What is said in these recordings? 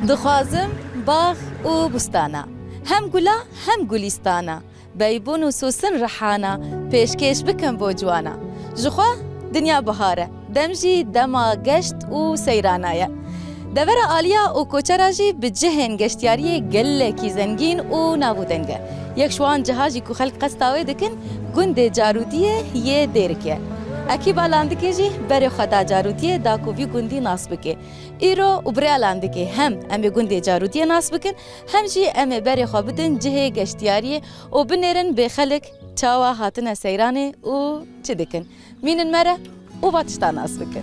دخوازم باغ و بستانا هم گولا هم گولیستانا بیبون و سوسن رحانا پیشکش بکن بو جوانا جخوا دنیا بهاره دمجی دما گشت و سیرانایه دور آلیا و کوچراجی بجهن گشتیاری گله کی زنگین و نابودنگه یک شوان جهازی کو خلق قستاوی دکن گند جارودیه یه دیرکه اکی بالاندکی جی بری خدا جارودیه دا کووی گندی ناس بکه ایرو و بری الاندکی هم امی گندی جارودیه ناس بکن هم جی امی بری خوا بدن جه گشتیاری و بنرن به خلق چاوا هاتن سیرانه و چه دکن مینن مره و باتشتا ناس بکن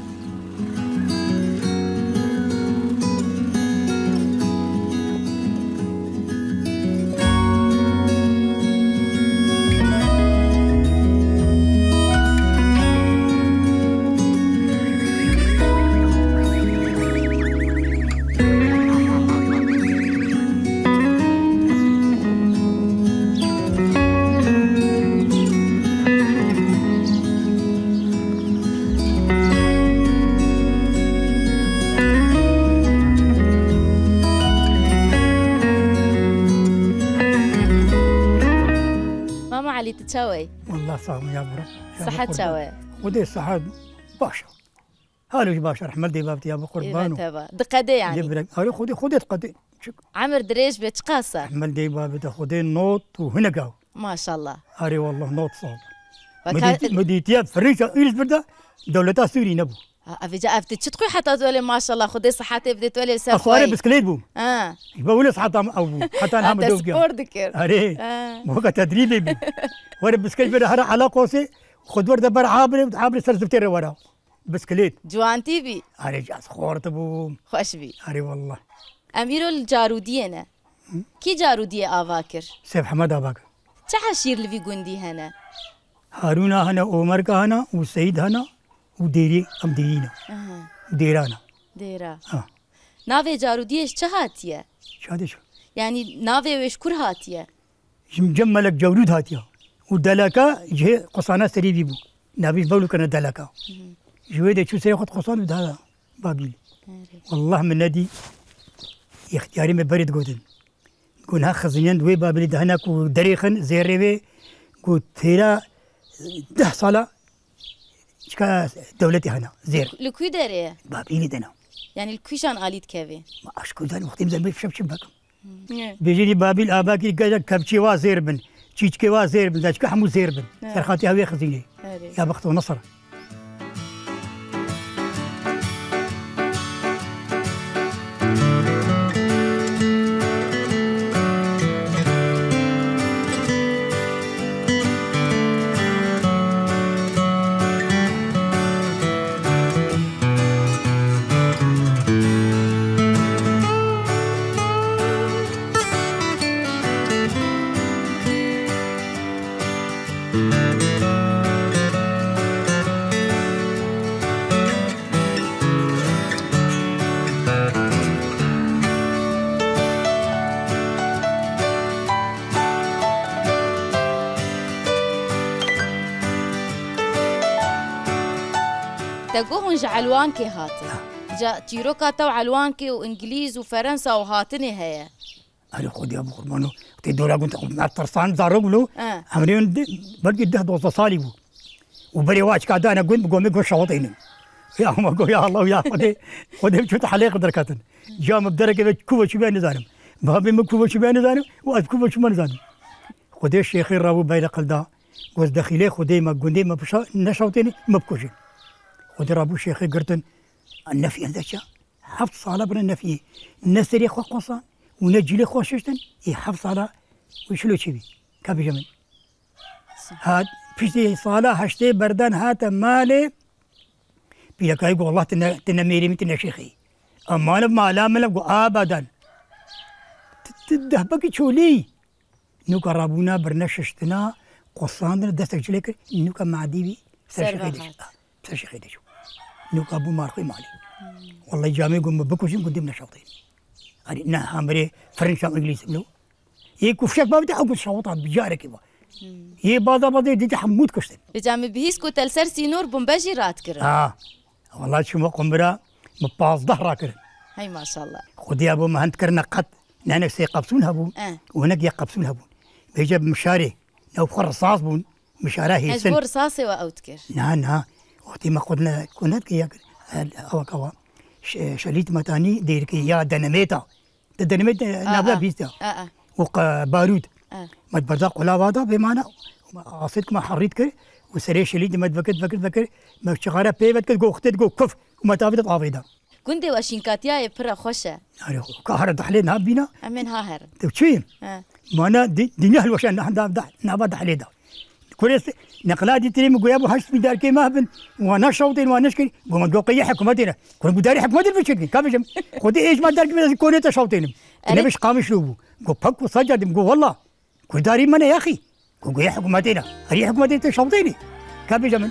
تشاوي والله صام يا برا صحة تشاوي ودي الصحة باشا هالوش باشا رحمة دي بابتي يا قربان دقدي يعني هالو خدي تقدي عمر دريج بتقاسة رحمة دي بابتي خدي نوت وهنا قاو ما شاء الله هاري والله نوت صاب مديتيا فرنسا إيش بدأ دولتها سوري نبو أفجأ تشتقي حتى تقولي ما شاء الله خدي صحتي بدي تقولي سافوي أخواري بسكليت بو يبغى صحة أبو حتى أنا مدوب سبور ذكر هاري وقت تدريبي بي ورا بسكليت بره هرا على قوسي خد ورده بر عابر سرزبتير ورا بسكليت جوانتي بي هاري جاز خورت بو خوش بي هاري والله أميرو الجارودينا كي جارودية آفاكر سيف حمد آفاكر تحشير اللي في جندي هنا هارونا هنا عمر هنا وسيد هنا وديري أم ديرينا ديرانا ديرا ناوي جاروديش چه شادش يعني ناوي ويش كور هاتيه جملك جورود هاتيه ودلكا جه قصانا سري بيبو نابيش بقولوا كنا دلكا جويده شو سياخد قصان بهذا بابيل والله من نادي اختياري من بريد قودن قول ها خزيان دوي بابيل دهناك ودريخن زيربي قلت تيرا 10 صلاة شكا دولتي هنا زير لكوي داري بابيلي دنا يعني الكويشان آليت كافي ما أشكو ذا وقتين زين بشب بكم بيجي بابيل آباكي قال كبشي وازير بن تشيشكي وازير بن داشكا حمو زير بن سرخاتي هاوي خزيني يا بخت ونصر تقوهن علوانكي هاتن جا تيروكا تو علوانكي وانجليز وفرنسا وهاتني هيا أنا خد يا أبو قربانو تدورا كنت مع الترسان زارقلو عمرين برجع ده دوز صالبو وبري واش كذا أنا قلت بقوم يقول شواطيني يا هم أقول يا الله يا خدي شو تحليق دركاتن جا مبدرك كوبا شو بين زانم بابي مكوبا شو بين زانم وأكوبا شو من زانم خدي الشيخ الرابو بايلق الدا قوز داخلي خدي ما قندي ما بشا نشوتيني ما بكوشي خدي رابو شيخي قرتن النفي هذا حفظ على بن النفي نسري خو قصان ونجلي خو ششتن يحفظ على وشلو شبي كابي جمل هاد بيشتي صالة هشتي بردان هات مالي بيكاي يقول الله تنميري من شيخي أما أنا ما لا ملك أبدا تدهبك شولي نوك رابونا برنششتنا قصان دستك جليك نوك معديبي سرشيخي دشو نوك أبو مارخي مالي والله جامي قوم بكوشين قدمنا شوطين هاري نا همري فرنسا انجليزي لو يكوفشك بابتي او شوطات بجارك يبا هي بعض دي حمود كشتن بجامي بهيس كو تلسر سينور بومباجي رات كر والله شو ما قمبرا مباز ظهرا كر هاي ما شاء الله. خدي ابو ما هند كرنا قط نانك سي قبسون هبون وهناك يقبسون هبون بيجاب مشاري لو خر رصاص بون مشاراه هي سن رصاصي واوتكر نعم وقت ما قلنا كنا كي او شليت متاني ديرك يا ديناميتا الديناميت نابلا بيستا وبارود ما تبرزق ولا واضح بمعنى قصدك ما حريتك وسري شليت ما تفكر ما شغاله بيبت جو اختت جو كف وما تابت طافيدا كنت واشينكاتيا برا خوشه كهر دحلينا بينا امين هاهر تشين ما انا دنيا الوشان نحن نابا دحليدا كل نقلادي تري مقويا ابو هشت بدار كي ما بن وانا شوطين وانا شكل وما جو قي حكومتنا كل بداري حكومتنا بشكل كابجم خدي ايش ما دارك بس كونيتا شوطين انا مش قامش لو جو فك وسجد جو والله كل داري من يا اخي جو قي حكومتنا هي حكومتنا شوطيني كابجم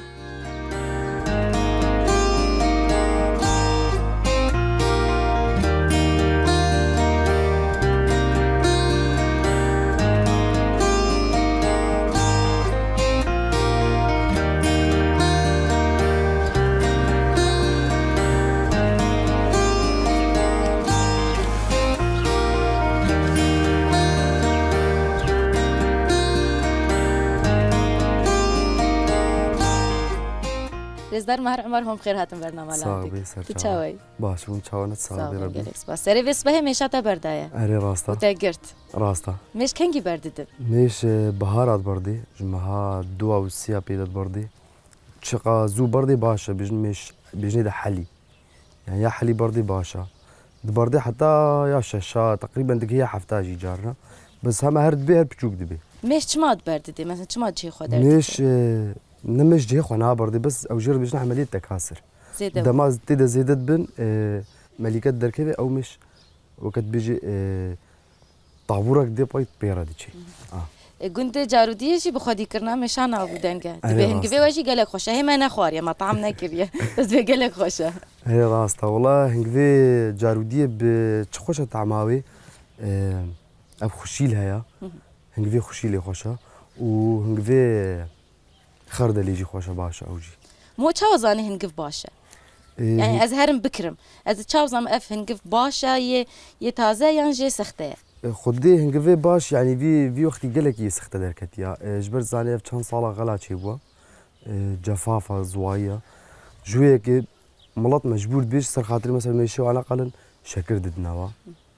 رزدار مهر عمرهم خير هاتم برنامج صاحبي تشاوي باش بون تشاونت صاحبي ربي بس سيرفيس به مشاتا بردايا اري راستا وتاجرت راستا مش كنجي بردد مش بهارات بردي جمها دوا والسيا بيدت بردي شقا زو بردي باشا مش بيجني ده حلي يعني يا حلي بردي باشا بردي حتى يا شاشا تقريبا دك هي حفتاجي جارنا بس هم هرد بيها بتشوك دبي مش تشماد برددي مثلا تشماد شي خدر مش نمش جي خو بردي بس او جرب بيجنا عمليه تكاسر دماز تدا زيدت بن ملكات دركبه او مش وقت بيجي طابورك دي بايت بيرا ديشي كنت جاروديه شي بخدي كرنا مشان ابو دنگه دبي هنگبي واجي قالك خوشه هي ما نخوار يا مطعم نكريه بس بيقالك خوشه هي راستا والله هنگبي جاروديه بتخوشه طعماوي اب خوشيل هيا هنگبي خوشيلي خوشه و هنگبي خرده اللي يجي خوشه باشا اوجي مو تشاوزاني هنقف باشا يعني ازهرم بكرم از تشاوزام اف هنقف باشا ي تازه ينجي سخته خدي هنقفي باش يعني في وقت قالك يسخته دركتيا جبر زاني كان صاله غلا تشيبوا جفافه زوايه جويه ملط مجبور بيش سر خاطري مثلا ماشي على الاقل شكر ددناوا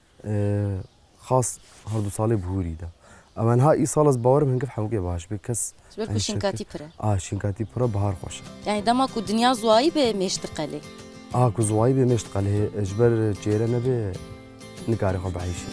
خاص هردو صالي بهوري ده اما نهائي صالز باورم هنقف حموكي باش بكس جبر شينكاتي برا شينكاتي برا بهار خوش يعني دما كو دنيا زواي بمشتقلي كو زواي بمشتقلي جبر جيرنا به نكاري خو بعيشي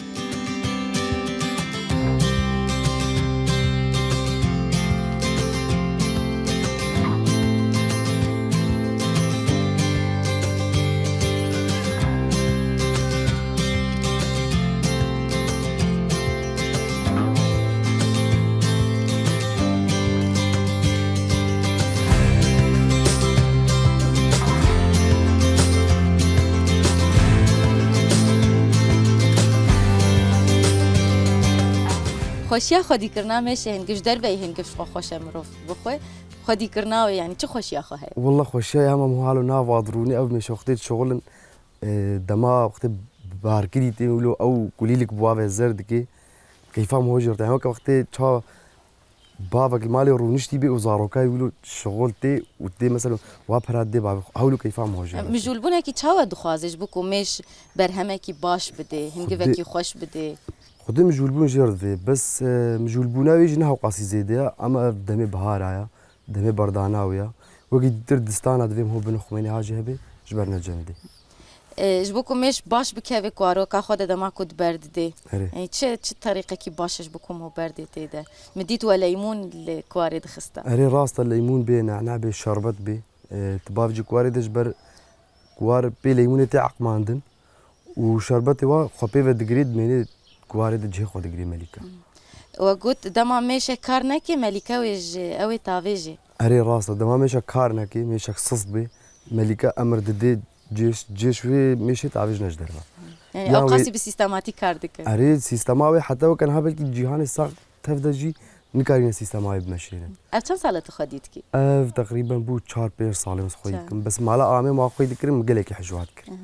خوشیا خودی کرنا میشه هنگش در بی هنگش خوشه مروف بخوی خودی کرنا يعني چه خوشیا خو هي والله خوشیا هم مهالو نافادروني او مش وقت شغل دما وقت باركري تقولوا او قولي لك بوابه زرد كي كيف هم هوجر يعني وقت تا بابا المالي رونشتي بي وزاروكا يقولوا شغل تي ودي مثلا وابراد دي بابا هولو كيف هم هوجر مجولبونه کی چاو دخوازش بكو مش برهمه کی باش بده هنگه کی خوش بده خدي مجولبون جرذي بس مجولبونا ويجي نهو قاسي زيديا اما دمي بهارايا دمي برداناويا وقت دردستانا دويم هو بن خميني هاجي هبي جبرنا جمدي جبكم مش باش بكيف كوارو كاخد دما كود برد دي يعني تش طريقه كي باشش بكم هو برد دي ده مديت ولا ليمون الكواري دخستا اري راس الليمون بي نعناع بي شربت بي تبافجي كواري دجبر كوار بي ليمون تاع عقماندن وشربتي وا خبيفه دغريد ميني كواري دجي خود دغري ملكه وقلت دما مش كارنكي ملكه ويج او تافيجي اري راس دما مش كارنكي مش صصبي ملكه امر ددي جيش في مشي تعويج نجدرها يعني اوقاسي بسيستماتيك كاردك اريد سيستماوي حتى وكان هبلكي جيهان الساق تفدجي نكارين سيستماوي بمشينا كم سنه خديتكي تقريبا بو 4 5 سال خويتكم بس مالا امي ما خويتكم قالك حجواتك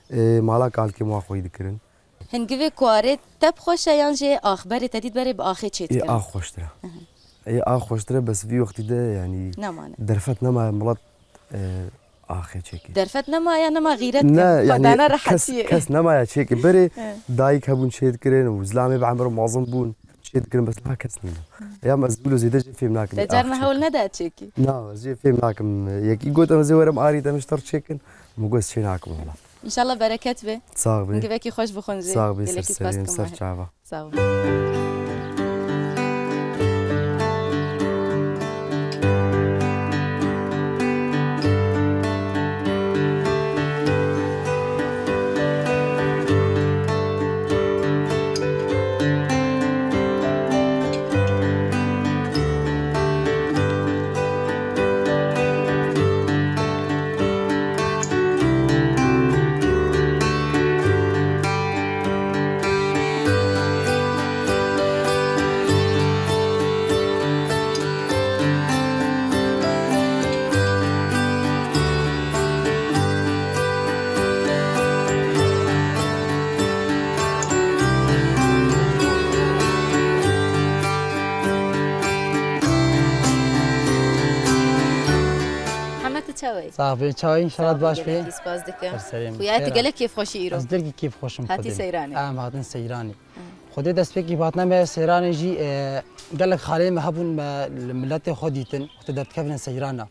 مالا کالکی ما خوی دکرن. هنگوی کوارت تب خوشه یانجه آخباری تدید بره به آخه چیت ای کرد. آخ خوشتره. ای آخ خوشتره بس وی وقتی ده یعنی نمانه. درفت نما ملت آخه چکی. درفت نما یا نما غیرت نه خدانا یعنی راحتیه. کس نما یا چکی بره دایک هبون شید کرن و زلامه بعمر معظم بون شید کرن بس لا کس نیست. یا مزبولو زیده فیلم ناکن. تجارنا هول ندا چکی. نه زی فیلم ناکن یکی گوتم زیورم آری تمشتر چکن مگوس چی ناکم والله. ان شاء الله برکت به. صاحبی. هنگوی کی خوش بخونجی. صاحبی سر سر چاوا. صاحب. صافي چای ان شاء الله باش بی سپاس دکم. سلام. خویاتی گله کیف خوشی ایرو. از دلگی کیف خوشم هاتی سیرانی. هاتن سیرانی. خودی دست بکی باتنا به سیرانی جی قالك خالی مهبون ملت خودیتن خود درت کفن سیرانا.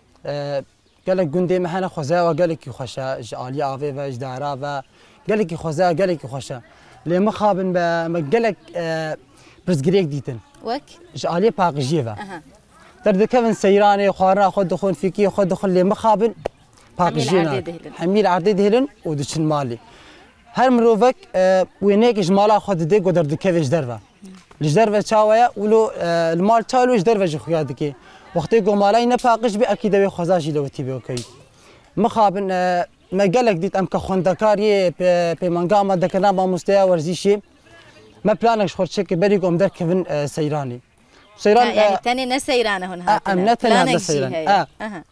قالك جندي محنا خوزا وقالك خوشا جالي عافي و جدارا و قالك خوزا قالك خوشا. لما خابن ما قالك برزقريك ديتن. وك؟ جالي باقجيفا. درد كفن سيراني خوارنا خود دخون فيكي خود دخون لي مخابن باقجينا حميل عردي دهلن ودشن مالي هر مروفك وينيك جمالا خود ديك ودرد كفش درفا لجدرفا تشاويا ولو المال تالو جدرفا جخويا دكي وقتي مالاي نفاقش بي اكيد بي خزاجي لو تي بي مخابن ما قالك ديت ام كخوندكاري بي مانغاما دكنا ما مستوى ورزيشي ما بلانك خود شك بري قوم در كفن سيراني سيران يعني تاني نسيرانه هون هاتنا. أمنتنا نسيران.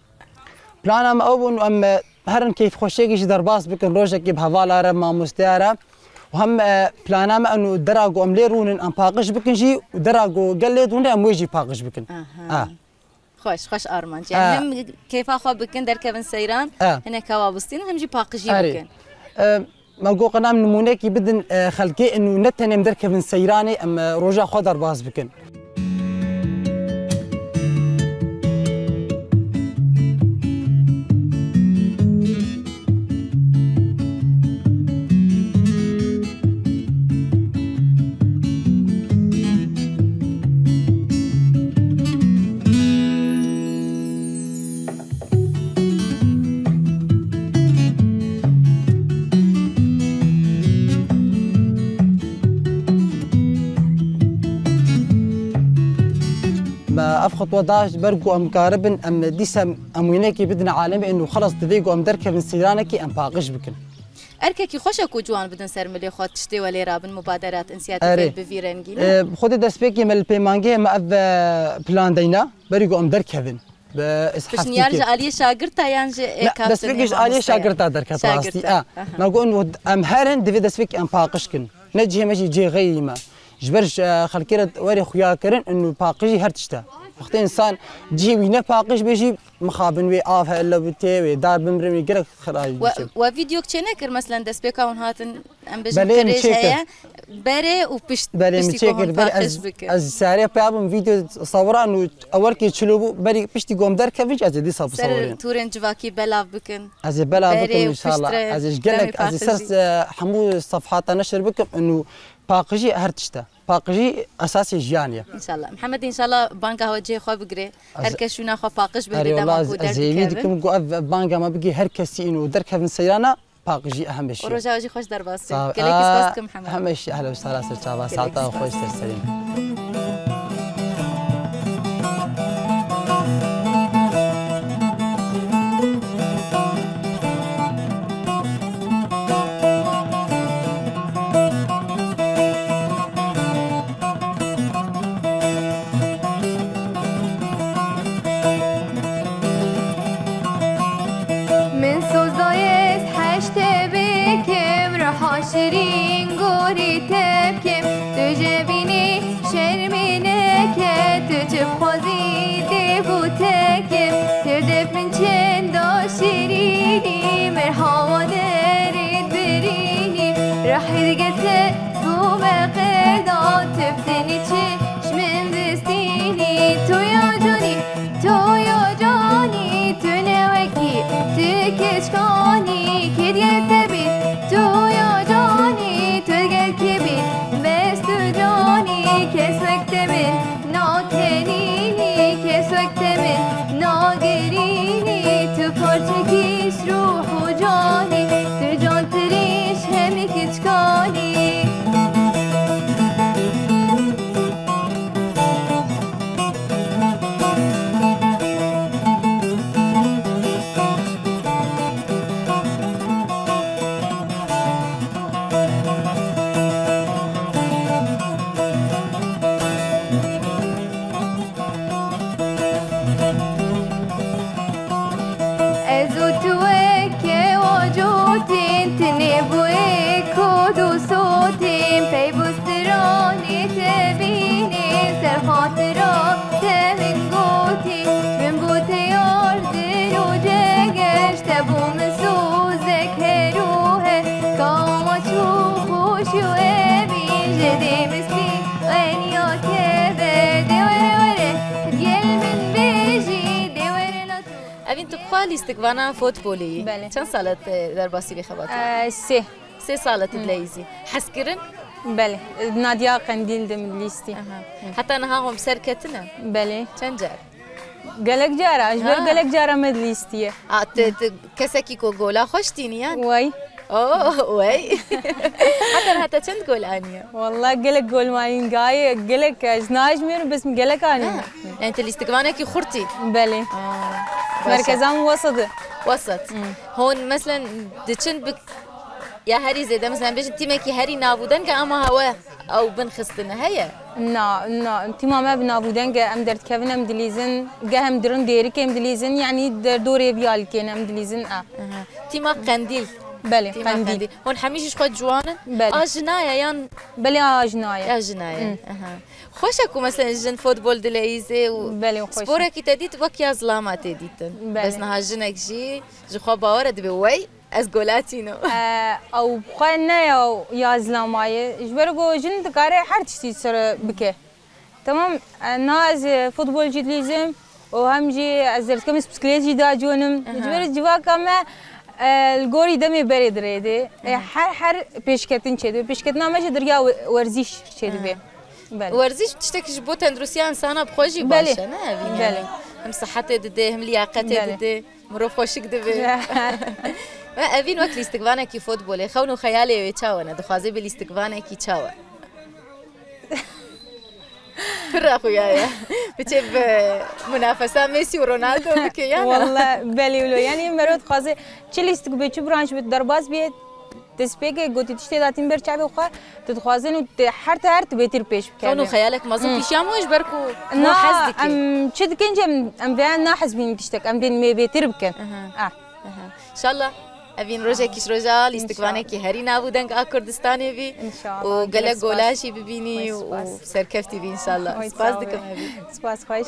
بلانم أو أم هرن كيف خوشيجي درباس بكن روجك بهوالا رما مستعارة وهم بلانم أنه دراجو أم ليرون أم باقش بكن جي ودراجو قال لي دون أم ويجي باقش بكن. خوش أرمان يعني هم كيف أخو بكن دركبن سيران هنا كوابستين هم جي باقجي بكن. ما جو قنام نمونك بدن خلقي إنه نتنم دركبن سيراني أم روجا خو درباس بكن. خطوة داش برجو أم كاربن أم ديسم أم وينكي بدنا عالمي إنه خلص تفيقو أم دركب من سيرانكي أم باقش بكن. أرككي خوشك وجوان بدن سر ملي خود تشتي ولي رابن مبادرات إنسياتيف بفيرنجينا. خودي دسبيكي من البيمانجي ما أب بلان دينا برجو أم دركبن. بس نيارجع عليه شاقرتا يانجي كابتن. دسبيكيش عليه شاقرتا دركب راستي. ما أقول إنه أم هرن دفي دسبيك أم باقشكن. نجي ماشي جي غيمة. جبرش خلكيرة وري خويا كرن إنه باقجي هرتشتا. وقت إنسان جي وينا باقش بيجي مخابن وي آفها إلا بتي وي دار بمرمي قرق خراج. وفيديو كتشنكر مثلا دسبيكا ونهاتن أم بيجي كريش هيا بري وبشت بشتيكم باقش بكن. از ساري بيابم فيديو صورة إنه أول كي تشلوبو بري بشتي قوم در كفيج از دي صاب صورين. سر تورين جواكي بلاف بكن. از بلاف بكن إن شاء الله. از قلك از سرس حمو صفحات نشر بكم إنه باقجي هرتشتا. باقجي أساسي جيانية. إن شاء الله محمد إن شاء الله بانكا هو جي خو بقري هركشونا خو باقش بهدي دام كو درك زيدكم جو بانكا ما بقي هركسي إنه درك من سيرانا باقجي أهم شيء. ورجع جي خوش درباس. كليك استاسكم محمد. أهم شيء أهلا وسهلا سرتشابا ساعتها خوش سرسرين. من سوزایست هشت شیرین گوری تبکم تو جبینی شرمینه که تو چه خوزی دیبو تکم تر دفن چند شیرینی مرحبا درید برینی رحی دگت بوم قدا تفتنی چشمن دستینی تو یا جانی تو نوکی تو کشکانی که دیگه تبی تو یا جانی تو گل که بی بست تو جانی که سکت من ناکنینی که سکت من ناگرینی تو پارچکیش روح و جانی تو جان تریش همی کچکانی استقبانا فوتبولي بله. چند سالت در باسیلی خباتو؟ 3 سالت دلیزی حس کرن؟ بله نادیا قندیل دم لیستی حتی نها هم سر کتنه؟ بله چند جار؟ گلک جارا اجبر گلک جارا مد لیستیه کسی کو گولا خوش تینیان؟ وای اوه وای حتی چند گول آنیا؟ والله گلک گول ماین گای گلک ازناج میرو بس گلک آنیا يعني انت الاستقبانه کی خورتي؟ بله مركزهم وسط هون مثلا دچن بك يا هري زيدا مثلا بيش تيمك هري نابودن كأما هوا او بنخستن هيا نا تيما ما بنابودن ام درت كفن ام دليزن هم درن ديري كم دليزن يعني دوري بيال كين ام دليزن تيما قنديل بله قنديل هون حميش خد جوانا جناية يان بله جناية جناية خوشكو مثلا جن فوتبول دليزي بله خوش سبورك تديت وكيا ظلامات تديتن بس نها جنك جي جخوا باورد بوي از گولاتینو او خانه یا ظلامای جبرگو جن دکاره هر چیزی سر بکه تمام ناز فوتبول جدلیزم و همجی از درس کمی بسکلیت جدا جونم جبر جوا کم الگوری دمی برید ریده هر پیشکتن چیده پیشکتنا ماشه دریا ورزش چیده به ورزش تشتكي بو تندروسيا انسانه بخوجي باشا نه بله هم صحته دده هم لياقته دده مرو خوشك دبه ابين وقت الاستقبانه كي فوتبول خونو خيالي ويتشاونا دخوازي بالاستقبانه كي تشاوا فرا خويا بتجيب منافسه ميسي ورونالدو بكيانا والله بالي ولو يعني مرات خازي تشلي استقبال تشو برانش بالدرباز بيت تسبيك قلت تشتي داتين برشعبي وخا تتخوازن وحرت بيتر بيش كونو خيالك مازن بيشامو ايش بركو نا حزدك ام شد كنجم ام بيان ناحز بين تشتك ام بين مي بيتر بكن ان شاء الله ابين روجاكيش روجا لاستقبانك هري نابودن كردستاني بي ان شاء الله وقلق قولاشي ببيني وسركفتي بي ان شاء الله سباس دكم ابي سباس خوش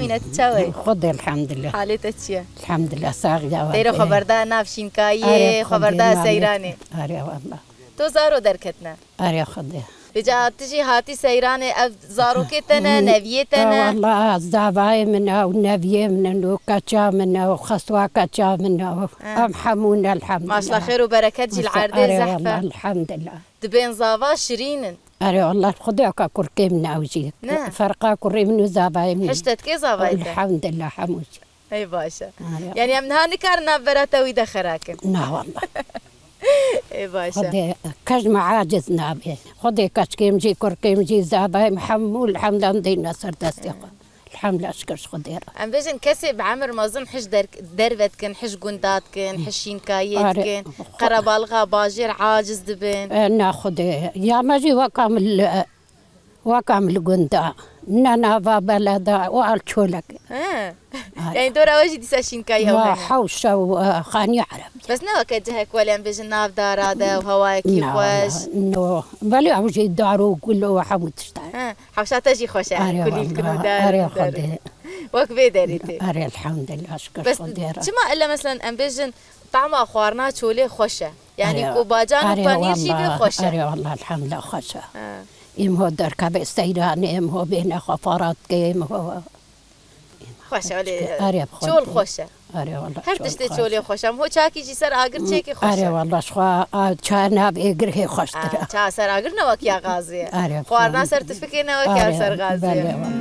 بینت چاوی خدا الحمد لله حالت چیه الحمد لله ساغ تیرو خبردار نافشین کایه خبردار سیرانه آره والله تو زارو درکتنا آره خدا بجا تجي هاتي سيرانه زاروكتنا نبيتنا والله الزعباي منا والنبي منا وكاتشا منا وخصوا كاتشا منا ام حمونا الحمد لله ما شاء الله خير وبركه جي العرض زحفه الحمد لله دبين زافا شيرين أري والله خدوك كركي من أوجيك فرقا كري من زاباي من حشتت كي زاباي الحمد لله حموش أي باشا يعني من هاني كارنا براتا ويدا خراكن لا والله اي باشا خدي كجمع عاجزنا به خدي كشكيم جي كركيم جي زاباي محمول الحمد لله دينا صار دستيقة الحمد لله اشكر خديرة ام بيجن كسب عمر ما ظن حش دربتكن حش قنداتكن حشين كايتكن قربالغا باجر عاجز دبن ناخد يا ماجي وكامل قندا نانا بلدا والشولك يعني دورا وجدي ساشين كاي وحوشة وخاني عرب بس نوا كجهك ولا ام بيجن ناف دار هذا وهواي كيف واش نو بلي اوجي دارو كله حمود تشتاي حوشات تجي خوش كل الكنو دار وكبي داريتي اري الحمد لله اشكر بس كما الا مثلا ام بيجن طعم اخوارنا شولي خوشه يعني كوباجان وبانير شي خوشه اري والله الحمد لله خوشه ام هو دركب استيران ام هو بين خفارات كيم هو خوشه ولی شول خوشه اري والله هر تشتي شولي خوشم هو چاکی جی سر آگر چه خوشه اري والله شخوا چاناب اگر خوش تر چا سر آگر نوک یا غازیه خوارنا سر تفکر نوک یا سر غازیه